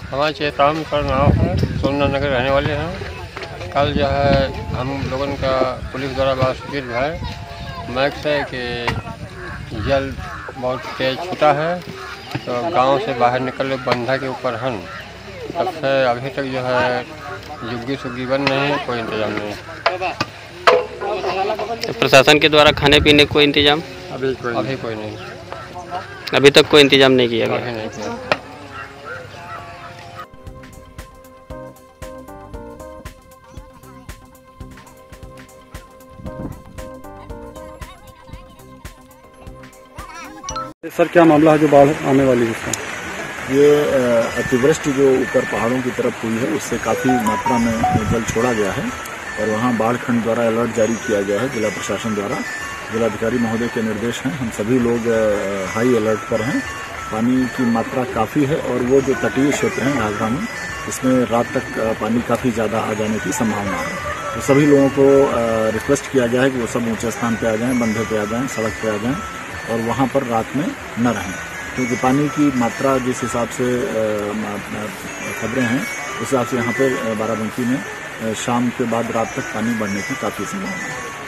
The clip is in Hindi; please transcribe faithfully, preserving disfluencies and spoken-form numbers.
हमारा चेताम का नाम है, सोमनाथ नगर रहने वाले हैं। कल जो है हम लोगों का पुलिस द्वारा बड़ा सूचित है मैक से कि जल बहुत तेज छूटा है, तो गांव से बाहर निकले बंधा के ऊपर हन। तब से अभी तक जो है जुग्गी सुग्गी बन नहीं, कोई इंतजाम नहीं। तो प्रशासन के द्वारा खाने पीने कोई इंतजाम अभी कोई अभी कोई नहीं, अभी तक कोई इंतजाम नहीं किया गया। अभी नहीं किया। सर क्या मामला है जो बाढ़ आने वाली है इसका? ये अतिवृष्टि जो ऊपर पहाड़ों की तरफ हुई है उससे काफ़ी मात्रा में जल छोड़ा गया है और वहाँ बाढ़ खंड द्वारा अलर्ट जारी किया गया है जिला प्रशासन द्वारा। जिलाधिकारी महोदय के निर्देश हैं, हम सभी लोग हाई अलर्ट पर हैं। पानी की मात्रा काफ़ी है और वो जो तटीय क्षेत्र हैं घाघरा में, इसमें रात तक पानी काफ़ी ज़्यादा आ जाने की संभावना है। तो सभी लोगों को रिक्वेस्ट किया गया है कि वो सब ऊँचे स्थान पर आ जाएँ, बंधे पे आ जाएँ, सड़क पर आ जाएँ और वहाँ पर रात में न रहें, क्योंकि पानी की मात्रा जिस हिसाब से खबरें हैं उस हिसाब से यहाँ पे बाराबंकी में शाम के बाद रात तक पानी बढ़ने की काफ़ी संभावना है।